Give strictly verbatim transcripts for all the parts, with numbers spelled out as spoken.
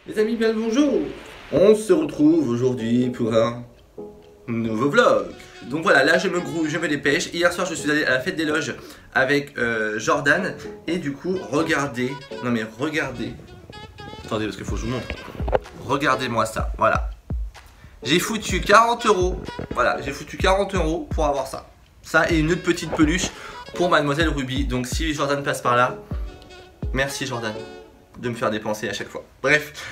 Les amis, bien le bonjour. On se retrouve aujourd'hui pour un nouveau vlog. Donc voilà, là je me grouille, je me dépêche. Hier soir je suis allé à la fête des loges avec euh, Jordan. Et du coup, regardez, non mais regardez. Attendez parce qu'il faut que je vous montre. Regardez-moi ça, voilà. J'ai foutu quarante euros. Voilà, j'ai foutu quarante euros pour avoir ça. Ça et une autre petite peluche pour Mademoiselle Ruby. Donc si Jordan passe par là, merci Jordan de me faire dépenser à chaque fois. Bref.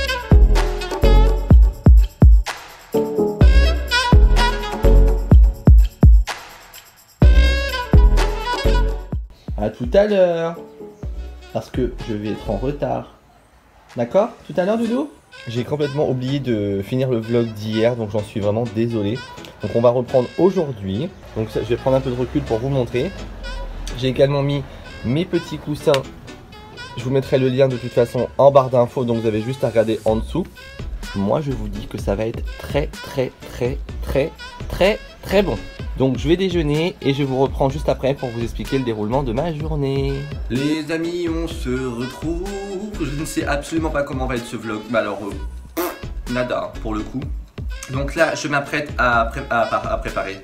À tout à l'heure. Parce que je vais être en retard. D'accord? Tout à l'heure, Doudou? J'ai complètement oublié de finir le vlog d'hier, donc j'en suis vraiment désolé. Donc on va reprendre aujourd'hui. Donc je vais prendre un peu de recul pour vous montrer. J'ai également mis mes petits coussins. Je vous mettrai le lien de toute façon en barre d'infos, donc vous avez juste à regarder en dessous. Moi je vous dis que ça va être très très très très très très bon. Donc je vais déjeuner et je vous reprends juste après pour vous expliquer le déroulement de ma journée. Les amis, on se retrouve. Je ne sais absolument pas comment va être ce vlog. Bah alors, euh, nada pour le coup. Donc là, je m'apprête à, pré à, à préparer.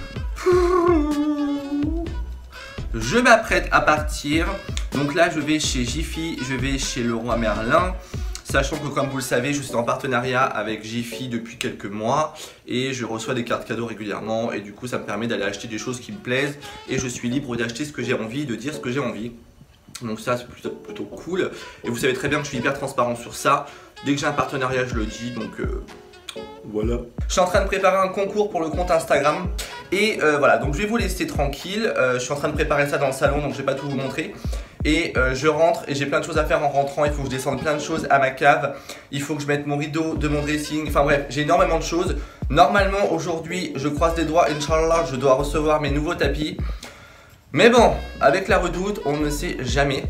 Je m'apprête à partir. Donc là, je vais chez Jiffy, je vais chez Leroy Merlin. Sachant que comme vous le savez, je suis en partenariat avec Jiffy depuis quelques mois et je reçois des cartes cadeaux régulièrement et du coup ça me permet d'aller acheter des choses qui me plaisent et je suis libre d'acheter ce que j'ai envie, de dire ce que j'ai envie. Donc ça c'est plutôt, plutôt cool et vous savez très bien que je suis hyper transparent sur ça. Dès que j'ai un partenariat je le dis, donc euh, voilà. Je suis en train de préparer un concours pour le compte Instagram et euh, voilà, donc je vais vous laisser tranquille. euh, Je suis en train de préparer ça dans le salon, donc je vais pas tout vous montrer. Et euh, je rentre et j'ai plein de choses à faire en rentrant. Il faut que je descende plein de choses à ma cave. Il faut que je mette mon rideau de mon dressing. Enfin bref, j'ai énormément de choses. Normalement aujourd'hui, je croise les doigts, Inch'Allah, je dois recevoir mes nouveaux tapis. Mais bon, avec la redoute, on ne sait jamais.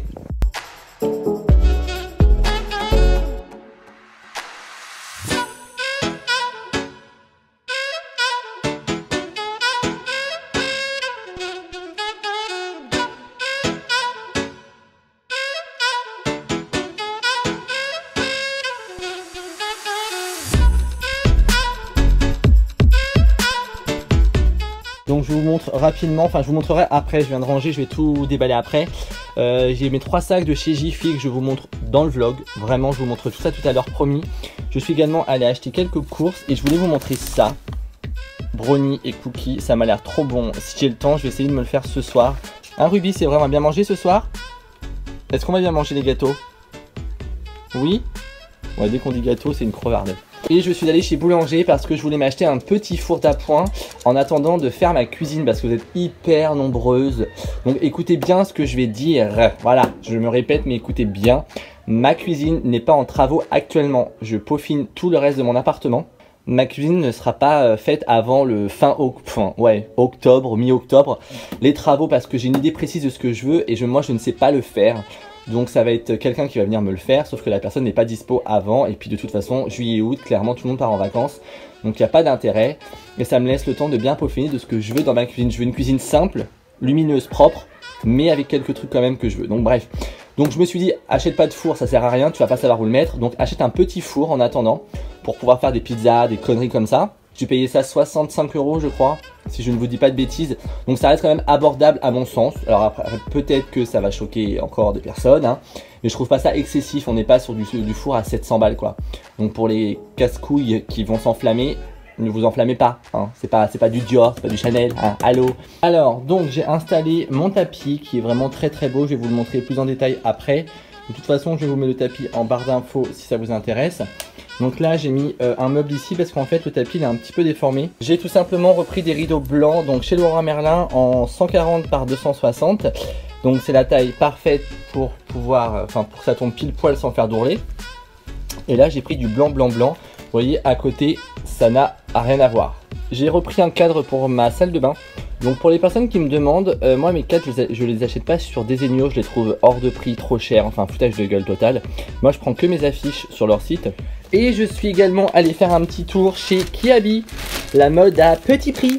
Donc je vous montre rapidement, enfin je vous montrerai après, je viens de ranger, je vais tout déballer après. Euh, j'ai mes trois sacs de chez Jiffy que je vous montre dans le vlog. Vraiment, je vous montre tout ça tout à l'heure, promis. Je suis également allé acheter quelques courses et je voulais vous montrer ça. Brownie et cookies, ça m'a l'air trop bon. Si j'ai le temps, je vais essayer de me le faire ce soir. Hein Ruby, c'est vrai, on va bien manger ce soir? Est-ce qu'on va bien manger les gâteaux? Oui? Ouais, dès qu'on dit gâteau, c'est une crevarde. Et je suis allé chez Boulanger parce que je voulais m'acheter un petit four d'appoint en attendant de faire ma cuisine parce que vous êtes hyper nombreuses. Donc écoutez bien ce que je vais dire. Voilà, je me répète mais écoutez bien. Ma cuisine n'est pas en travaux actuellement. Je peaufine tout le reste de mon appartement. Ma cuisine ne sera pas faite avant le fin enfin, ouais, octobre, mi-octobre. Les travaux parce que j'ai une idée précise de ce que je veux et je, moi je ne sais pas le faire. Donc ça va être quelqu'un qui va venir me le faire, sauf que la personne n'est pas dispo avant. Et puis de toute façon, juillet et août, clairement tout le monde part en vacances. Donc il n'y a pas d'intérêt. Et ça me laisse le temps de bien peaufiner de ce que je veux dans ma cuisine. Je veux une cuisine simple, lumineuse, propre, mais avec quelques trucs quand même que je veux. Donc bref. Donc je me suis dit, achète pas de four, ça sert à rien, tu vas pas savoir où le mettre. Donc achète un petit four en attendant, pour pouvoir faire des pizzas, des conneries comme ça. J'ai payé ça soixante-cinq euros je crois, si je ne vous dis pas de bêtises. Donc ça reste quand même abordable à mon sens. Alors après, peut-être que ça va choquer encore des personnes, hein, mais je trouve pas ça excessif. On n'est pas sur du, du four à sept cents balles quoi. Donc pour les casse-couilles qui vont s'enflammer, ne vous enflammez pas, hein. C'est pas, c'est pas du Dior, c'est pas du Chanel, hein. Allô. Alors donc j'ai installé mon tapis qui est vraiment très très beau. Je vais vous le montrer plus en détail après. De toute façon je vous mets le tapis en barre d'infos si ça vous intéresse. Donc là j'ai mis euh, un meuble ici parce qu'en fait le tapis il est un petit peu déformé. J'ai tout simplement repris des rideaux blancs donc chez Leroy Merlin en cent quarante par deux cent soixante. Donc c'est la taille parfaite pour pouvoir, enfin euh, pour que ça tombe pile poil sans faire d'ourler. Et là j'ai pris du blanc blanc blanc. Vous voyez à côté ça n'a rien à voir. J'ai repris un cadre pour ma salle de bain. Donc pour les personnes qui me demandent, euh, moi mes cadres je, je les achète pas sur Desenio, je les trouve hors de prix, trop cher, enfin foutage de gueule total. Moi je prends que mes affiches sur leur site. Et je suis également allé faire un petit tour chez Kiabi, la mode à petit prix.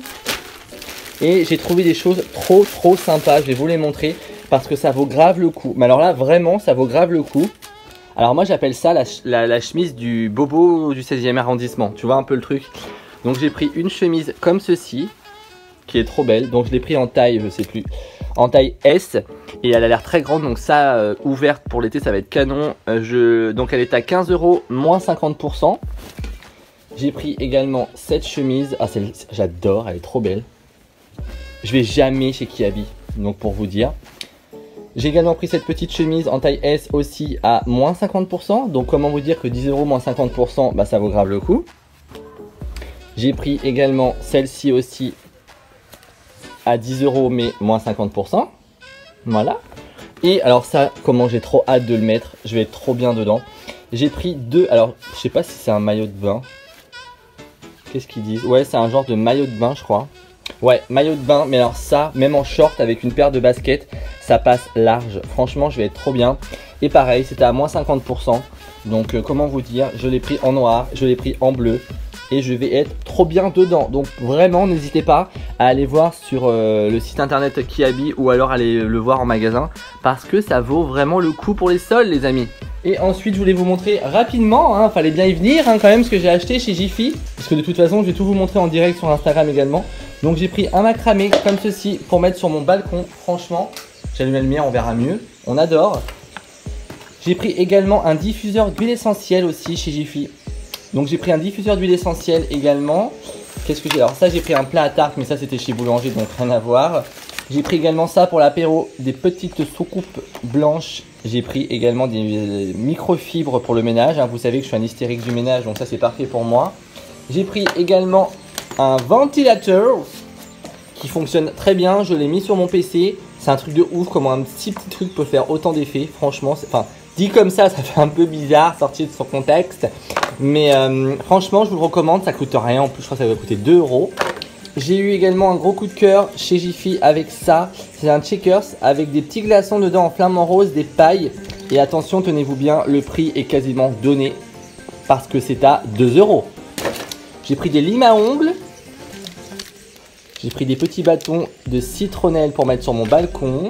Et j'ai trouvé des choses trop trop sympas, je vais vous les montrer parce que ça vaut grave le coup. Mais alors là vraiment ça vaut grave le coup. Alors moi j'appelle ça la, la, la chemise du bobo du seizième arrondissement. Tu vois un peu le truc. Donc j'ai pris une chemise comme ceci, qui est trop belle. Donc je l'ai pris en taille, je sais plus, en taille S. Et elle a l'air très grande, donc ça, euh, ouverte pour l'été, ça va être canon. Euh, je... Donc elle est à quinze euros, moins cinquante pour cent. J'ai pris également cette chemise. Ah, j'adore, elle est trop belle. Je vais jamais chez Kiabi, donc pour vous dire. J'ai également pris cette petite chemise en taille S aussi à moins cinquante pour cent. Donc comment vous dire que dix euros moins cinquante pour cent, bah ça vaut grave le coup. J'ai pris également celle-ci aussi à dix euros mais moins cinquante pour cent. Voilà. Et alors ça, comment j'ai trop hâte de le mettre. Je vais être trop bien dedans. J'ai pris deux, alors je sais pas si c'est un maillot de bain. Qu'est-ce qu'ils disent? Ouais, c'est un genre de maillot de bain je crois. Ouais, maillot de bain, mais alors ça, même en short avec une paire de baskets, ça passe large. Franchement, je vais être trop bien. Et pareil, c'était à moins cinquante pour cent. Donc, euh, comment vous dire, je l'ai pris en noir, je l'ai pris en bleu. Et je vais être trop bien dedans. Donc, vraiment, n'hésitez pas à aller voir sur euh, le site internet Kiabi ou alors aller le voir en magasin. Parce que ça vaut vraiment le coup pour les soldes, les amis. Et ensuite, je voulais vous montrer rapidement, hein, fallait bien y venir hein, quand même, ce que j'ai acheté chez Jiffy. Parce que de toute façon, je vais tout vous montrer en direct sur Instagram également. Donc j'ai pris un macramé comme ceci pour mettre sur mon balcon. Franchement, j'allume la lumière, on verra mieux. On adore. J'ai pris également un diffuseur d'huile essentielle aussi chez Jiffy. Donc j'ai pris un diffuseur d'huile essentielle également. Qu'est-ce que j'ai? Alors ça, j'ai pris un plat à tarte, mais ça c'était chez Boulanger, donc rien à voir. J'ai pris également ça pour l'apéro, des petites soucoupes blanches. J'ai pris également des microfibres pour le ménage. Vous savez que je suis un hystérique du ménage, donc ça c'est parfait pour moi. J'ai pris également un ventilateur qui fonctionne très bien. Je l'ai mis sur mon P C. C'est un truc de ouf comment un petit petit truc peut faire autant d'effets. Franchement, enfin dit comme ça, ça fait un peu bizarre sorti de son contexte. Mais euh, franchement, je vous le recommande. Ça coûte rien. En plus, je crois que ça va coûter deux euros. J'ai eu également un gros coup de cœur chez Jiffy avec ça. C'est un Checkers avec des petits glaçons dedans en flamant rose, des pailles. Et attention, tenez-vous bien, le prix est quasiment donné parce que c'est à deux euros. J'ai pris des limes à ongles. J'ai pris des petits bâtons de citronnelle pour mettre sur mon balcon.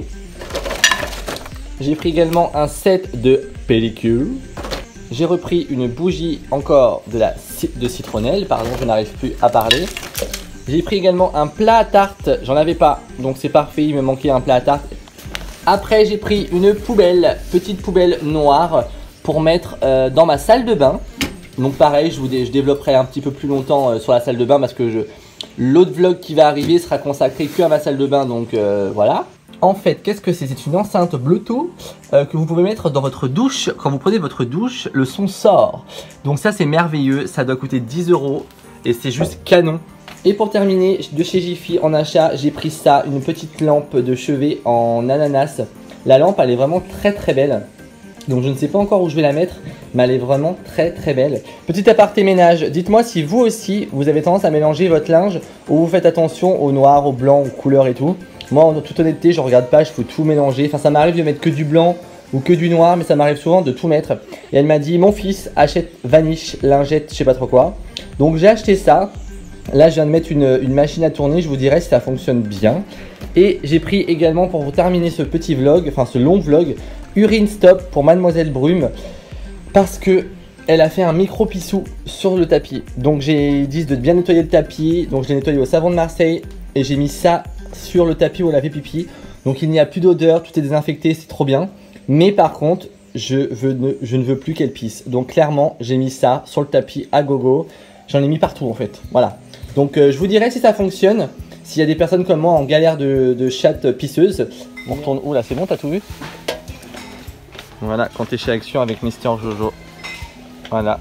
J'ai pris également un set de pellicule. J'ai repris une bougie encore de, la, de citronnelle. Pardon, je n'arrive plus à parler. J'ai pris également un plat à tarte. J'en avais pas, donc c'est parfait. Il me manquait un plat à tarte. Après, j'ai pris une poubelle, petite poubelle noire pour mettre euh, dans ma salle de bain. Donc pareil, je, vous dé je développerai un petit peu plus longtemps euh, sur la salle de bain parce que je... l'autre vlog qui va arriver sera consacré que à ma salle de bain, donc euh, voilà. En fait, qu'est-ce que c'est? C'est une enceinte Bluetooth euh, que vous pouvez mettre dans votre douche. Quand vous prenez votre douche, le son sort. Donc ça, c'est merveilleux. Ça doit coûter dix euros et c'est juste canon. Et pour terminer, de chez Jiffy en achat, j'ai pris ça, une petite lampe de chevet en ananas. La lampe, elle est vraiment très très belle. Donc je ne sais pas encore où je vais la mettre, mais elle est vraiment très très belle. Petit aparté ménage, dites-moi si vous aussi, vous avez tendance à mélanger votre linge ou vous faites attention au noir, au blanc, aux couleurs et tout. Moi, en toute honnêteté, je regarde pas, je peux tout mélanger. Enfin, ça m'arrive de mettre que du blanc ou que du noir, mais ça m'arrive souvent de tout mettre. Et elle m'a dit, mon fils, achète Vanish, lingette, je sais pas trop quoi. Donc j'ai acheté ça. Là, je viens de mettre une, une machine à tourner, je vous dirai si ça fonctionne bien. Et j'ai pris également, pour vous terminer ce petit vlog, enfin ce long vlog, Urine Stop pour Mademoiselle Brume. Parce que elle a fait un micro pissou sur le tapis. Donc j'ai dit de bien nettoyer le tapis. Donc je l'ai nettoyé au savon de Marseille. Et j'ai mis ça sur le tapis où elle a fait pipi. Donc il n'y a plus d'odeur, tout est désinfecté, c'est trop bien. Mais par contre, je, veux ne, je ne veux plus qu'elle pisse. Donc clairement, j'ai mis ça sur le tapis à gogo. J'en ai mis partout en fait, voilà. Donc euh, je vous dirai si ça fonctionne. S'il y a des personnes comme moi en galère de, de chatte pisseuse. On retourne où là? C'est bon, t'as tout vu? Voilà, quand t'es chez Action avec Mister Jojo. Voilà.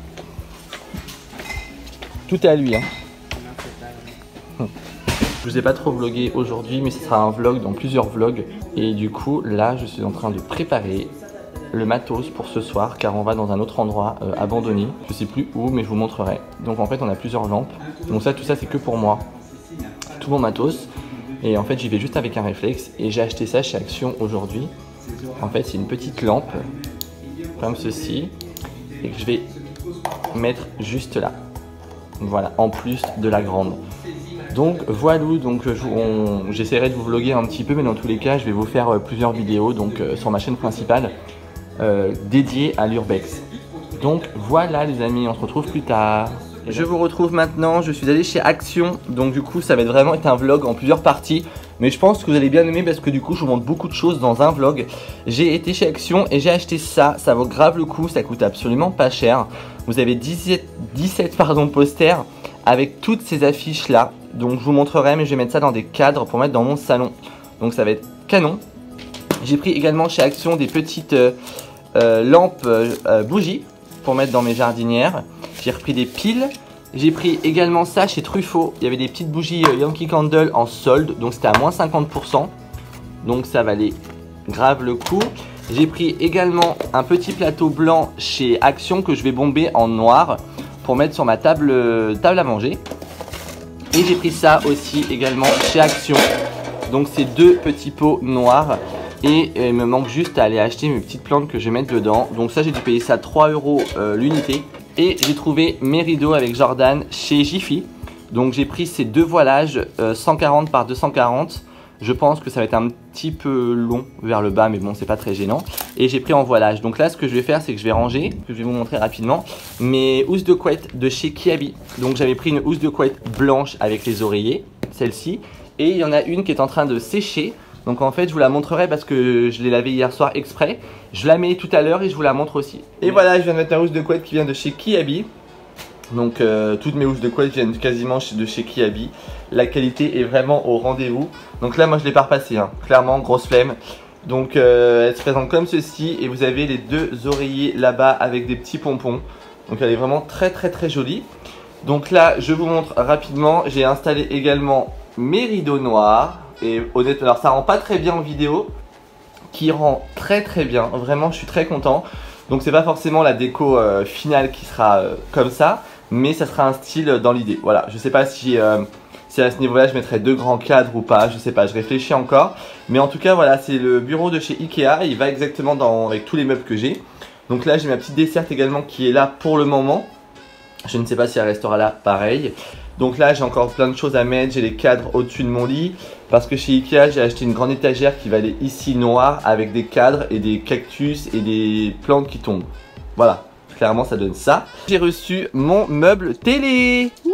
Tout est à lui, hein. Je vous ai pas trop vlogué aujourd'hui, mais ce sera un vlog dans plusieurs vlogs. Et du coup, là, je suis en train de préparer le matos pour ce soir, car on va dans un autre endroit euh, abandonné. Je sais plus où, mais je vous montrerai. Donc en fait, on a plusieurs lampes. Donc ça, tout ça, c'est que pour moi. Tout mon matos. Et en fait, j'y vais juste avec un réflexe. Et j'ai acheté ça chez Action aujourd'hui. En fait, c'est une petite lampe, comme ceci. Et que je vais mettre juste là. Voilà, en plus de la grande. Donc voilà, donc j'essaierai de vous vlogger un petit peu, mais dans tous les cas, je vais vous faire euh, plusieurs vidéos donc euh, sur ma chaîne principale. euh, dédié à l'urbex. Donc voilà les amis, on se retrouve plus tard. Je vous retrouve maintenant, je suis allé chez Action, donc du coup ça va être vraiment être un vlog en plusieurs parties. Mais je pense que vous allez bien aimer parce que du coup je vous montre beaucoup de choses dans un vlog. J'ai été chez Action et j'ai acheté ça, ça vaut grave le coup, ça coûte absolument pas cher. Vous avez dix-sept, dix-sept pardon, posters avec toutes ces affiches là. Donc je vous montrerai, mais je vais mettre ça dans des cadres pour mettre dans mon salon. Donc ça va être canon. J'ai pris également chez Action des petites euh, euh, lampes euh, euh, bougies pour mettre dans mes jardinières. J'ai repris des piles. J'ai pris également ça chez Truffaut. Il y avait des petites bougies euh, Yankee Candle en solde. Donc c'était à moins cinquante pour cent. Donc ça valait grave le coup. J'ai pris également un petit plateau blanc chez Action que je vais bomber en noir pour mettre sur ma table, euh, table à manger. Et j'ai pris ça aussi également chez Action. Donc c'est deux petits pots noirs. Et euh, il me manque juste à aller acheter mes petites plantes que je vais mettre dedans. Donc ça j'ai dû payer ça trois euros euh, l'unité. Et j'ai trouvé mes rideaux avec Jordan chez Jiffy. Donc j'ai pris ces deux voilages euh, cent quarante par deux cent quarante. Je pense que ça va être un petit peu long vers le bas, mais bon c'est pas très gênant. Et j'ai pris en voilage. Donc là ce que je vais faire c'est que je vais ranger, que je vais vous montrer rapidement, mes housses de couette de chez Kiabi. Donc j'avais pris une housse de couette blanche avec les oreillers, celle-ci. Et il y en a une qui est en train de sécher. Donc en fait je vous la montrerai parce que je l'ai lavée hier soir exprès. Je la mets tout à l'heure et je vous la montre aussi. Et voilà, je viens de mettre ma housse de couette qui vient de chez Kiabi. Donc euh, toutes mes housses de couette viennent quasiment de chez Kiabi. La qualité est vraiment au rendez-vous. Donc là moi je l'ai pas repassée, hein. Clairement grosse flemme. Donc euh, elle se présente comme ceci. Et vous avez les deux oreillers là-bas avec des petits pompons. Donc elle est vraiment très très très jolie. Donc là je vous montre rapidement. J'ai installé également mes rideaux noirs. Et honnêtement, alors ça rend pas très bien en vidéo, qui rend très très bien, vraiment je suis très content. Donc c'est pas forcément la déco euh, finale qui sera euh, comme ça, mais ça sera un style dans l'idée. Voilà, je sais pas si, euh, si à ce niveau là je mettrai deux grands cadres ou pas, je sais pas, je réfléchis encore. Mais en tout cas voilà, c'est le bureau de chez Ikea, il va exactement dans, avec tous les meubles que j'ai. Donc là j'ai ma petite desserte également qui est là pour le moment. Je ne sais pas si elle restera là pareil. Donc là j'ai encore plein de choses à mettre, j'ai les cadres au-dessus de mon lit. Parce que chez Ikea j'ai acheté une grande étagère qui va aller ici noire avec des cadres et des cactus et des plantes qui tombent. Voilà, clairement ça donne ça. J'ai reçu mon meuble télé. Oui.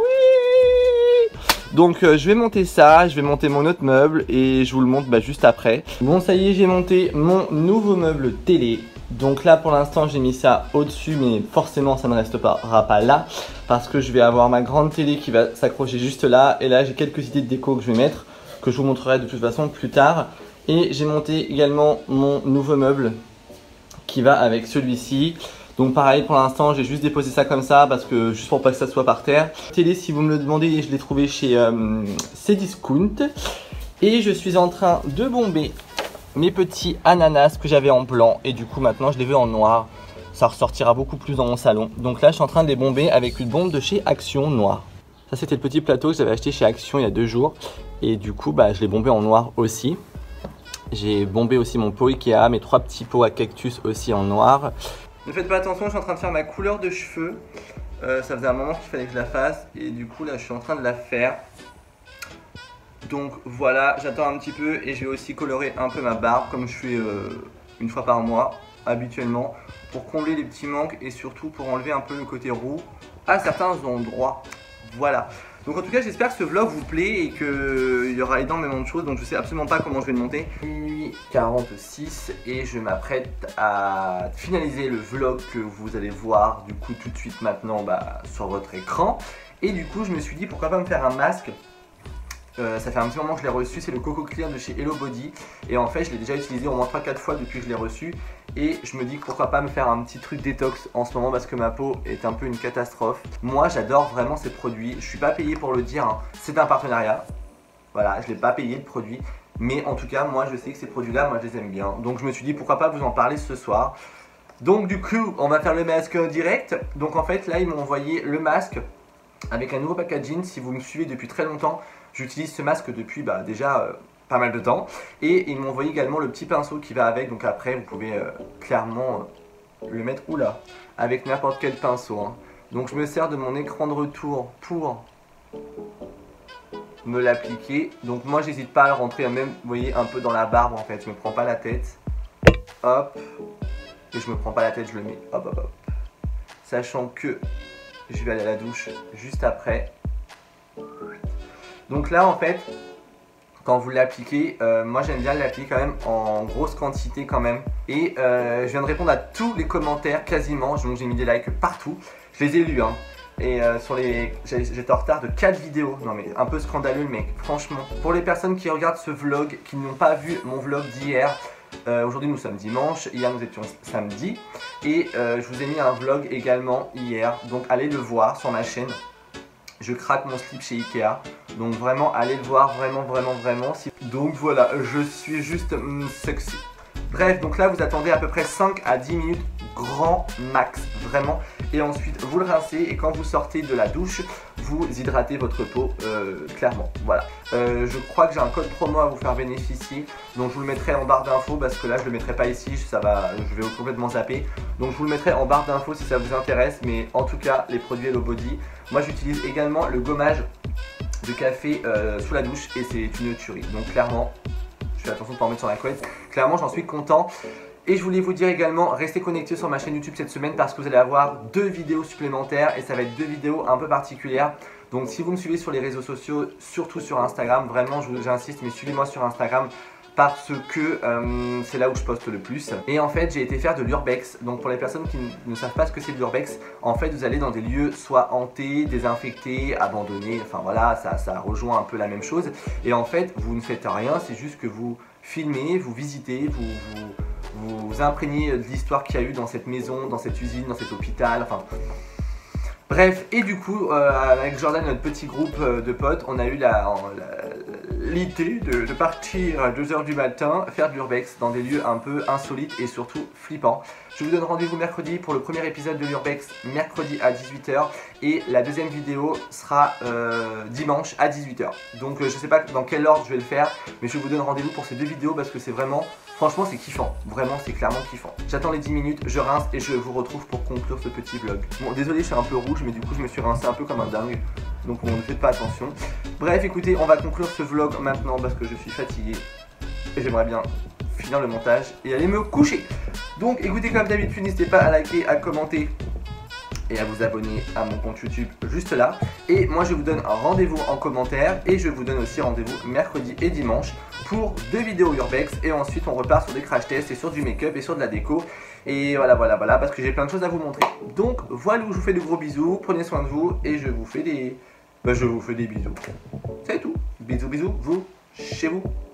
Donc euh, je vais monter ça, je vais monter mon autre meuble et je vous le montre bah, juste après. Bon ça y est, j'ai monté mon nouveau meuble télé. Donc là pour l'instant j'ai mis ça au dessus, mais forcément ça ne restera pas là parce que je vais avoir ma grande télé qui va s'accrocher juste là. Et là j'ai quelques idées de déco que je vais mettre, que je vous montrerai de toute façon plus tard. Et j'ai monté également mon nouveau meuble qui va avec celui-ci. Donc pareil pour l'instant j'ai juste déposé ça comme ça parce que juste pour pas que ça soit par terre. Télé si vous me le demandez, je l'ai trouvé chez euh, Cdiscount. Et je suis en train de bomber mes petits ananas que j'avais en blanc et du coup maintenant je les veux en noir. Ça ressortira beaucoup plus dans mon salon. Donc là je suis en train de les bomber avec une bombe de chez Action noir. Ça c'était le petit plateau que j'avais acheté chez Action il y a deux jours. Et du coup bah, je l'ai bombé en noir aussi. J'ai bombé aussi mon pot Ikea, mes trois petits pots à cactus aussi en noir. Ne faites pas attention, je suis en train de faire ma couleur de cheveux. euh, Ça faisait un moment qu'il fallait que je la fasse. Et du coup là je suis en train de la faire. Donc voilà, j'attends un petit peu et je vais aussi colorer un peu ma barbe comme je fais euh, une fois par mois habituellement pour combler les petits manques et surtout pour enlever un peu le côté roux à certains endroits. Voilà. Donc en tout cas j'espère que ce vlog vous plaît et qu'il y aura énormément de choses. Donc je sais absolument pas comment je vais le monter. Minuit quarante-six et je m'apprête à finaliser le vlog que vous allez voir du coup tout de suite maintenant bah, sur votre écran. Et du coup je me suis dit pourquoi pas me faire un masque. Euh, ça fait un petit moment que je l'ai reçu, c'est le Coco Clear de chez Hello Body. Et en fait je l'ai déjà utilisé au moins trois quatre fois depuis que je l'ai reçu. Et je me dis pourquoi pas me faire un petit truc détox en ce moment parce que ma peau est un peu une catastrophe. Moi j'adore vraiment ces produits, je suis pas payé pour le dire, hein. C'est un partenariat. Voilà, je l'ai pas payé le produit. Mais en tout cas moi je sais que ces produits là, moi je les aime bien. Donc je me suis dit pourquoi pas vous en parler ce soir. Donc du coup on va faire le masque direct. Donc en fait là ils m'ont envoyé le masque avec un nouveau packaging. Si vous me suivez depuis très longtemps, j'utilise ce masque depuis bah, déjà euh, pas mal de temps. Et ils m'ont envoyé également le petit pinceau qui va avec. Donc après vous pouvez euh, clairement euh, le mettre oula, avec n'importe quel pinceau, hein. Donc je me sers de mon écran de retour pour me l'appliquer. Donc moi j'hésite pas à le rentrer même, vous voyez, un peu dans la barbe en fait. Je me prends pas la tête. Hop. et je me prends pas la tête, je le mets hop hop hop. Sachant que je vais aller à la douche juste après. Donc là en fait, quand vous l'appliquez, euh, moi j'aime bien l'appliquer quand même en grosse quantité quand même. Et euh, je viens de répondre à tous les commentaires quasiment, donc j'ai mis des likes partout. Je les ai lus hein. Et euh, sur les, j'étais en retard de quatre vidéos, non mais un peu scandaleux le mec, franchement. Pour les personnes qui regardent ce vlog, qui n'ont pas vu mon vlog d'hier, euh, aujourd'hui nous sommes dimanche, hier nous étions samedi. Et euh, je vous ai mis un vlog également hier, donc allez le voir sur ma chaîne. Je craque mon slip chez Ikea, donc vraiment allez le voir, vraiment vraiment vraiment. Donc voilà, je suis juste mm, sexy. Bref, donc là vous attendez à peu près cinq à dix minutes grand max, vraiment. Et ensuite vous le rincez et quand vous sortez de la douche, vous hydratez votre peau euh, clairement. Voilà. Euh, je crois que j'ai un code promo à vous faire bénéficier, donc je vous le mettrai en barre d'infos parce que là je le mettrai pas ici, ça va, je vais complètement zapper. Donc je vous le mettrai en barre d'infos si ça vous intéresse, mais en tout cas les produits Hello Body. Moi j'utilise également le gommage de café euh, sous la douche et c'est une tuerie. Donc clairement, je fais attention de ne pas en mettre sur la couette. Clairement j'en suis content. Et je voulais vous dire également, restez connectés sur ma chaîne YouTube cette semaine parce que vous allez avoir deux vidéos supplémentaires et ça va être deux vidéos un peu particulières. Donc si vous me suivez sur les réseaux sociaux, surtout sur Instagram, vraiment j'insiste, mais suivez-moi sur Instagram parce que euh, c'est là où je poste le plus. Et en fait j'ai été faire de l'urbex. Donc pour les personnes qui ne savent pas ce que c'est de l'urbex, en fait vous allez dans des lieux soit hantés, désinfectés, abandonnés, enfin voilà, ça, ça rejoint un peu la même chose. Et en fait vous ne faites rien, c'est juste que vous filmez, vous visitez, vous... vous vous imprégnez de l'histoire qu'il y a eu dans cette maison, dans cette usine, dans cet hôpital, enfin... Bref, et du coup, euh, avec Jordan, notre petit groupe euh, de potes, on a eu l'idée de, de partir à deux heures du matin, faire de l'urbex dans des lieux un peu insolites et surtout flippants. Je vous donne rendez-vous mercredi pour le premier épisode de l'urbex, mercredi à dix-huit heures. Et la deuxième vidéo sera euh, dimanche à dix-huit heures. Donc euh, je sais pas dans quel ordre je vais le faire, mais je vous donne rendez-vous pour ces deux vidéos parce que c'est vraiment... Franchement c'est kiffant, vraiment c'est clairement kiffant. J'attends les dix minutes, je rince et je vous retrouve pour conclure ce petit vlog. Bon désolé je suis un peu rouge mais du coup je me suis rincé un peu comme un dingue. Donc on ne fait pas attention. Bref écoutez, on va conclure ce vlog maintenant parce que je suis fatigué. Et j'aimerais bien finir le montage et aller me coucher. Donc écoutez comme d'habitude, n'hésitez pas à liker, à commenter et à vous abonner à mon compte YouTube juste là. Et moi je vous donne un rendez-vous en commentaire et je vous donne aussi rendez-vous mercredi et dimanche pour deux vidéos urbex et ensuite on repart sur des crash tests et sur du make-up et sur de la déco. Et voilà voilà voilà parce que j'ai plein de choses à vous montrer. Donc voilà, je vous fais de gros bisous, prenez soin de vous et je vous fais des... Bah, je vous fais des bisous. C'est tout. Bisous bisous, vous, chez vous.